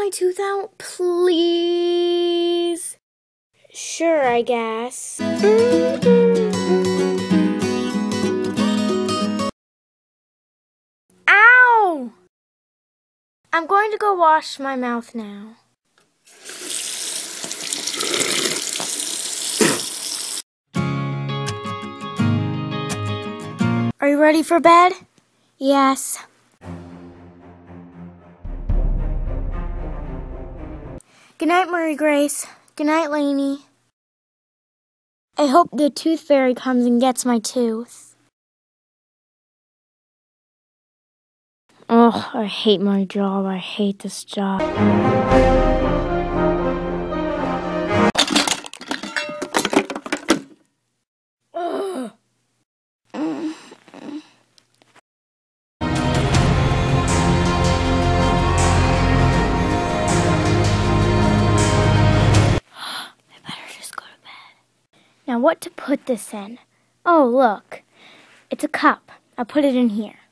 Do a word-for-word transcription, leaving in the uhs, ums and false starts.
my tooth out, please? Sure, I guess. Ow! I'm going to go wash my mouth now. Are you ready for bed? Yes. Good night, Marie Grace. Good night, Lanie. I hope the Tooth Fairy comes and gets my tooth. Oh, I hate my job. I hate this job. Ugh. Now what to put this in? Oh, look. It's a cup. I'll put it in here.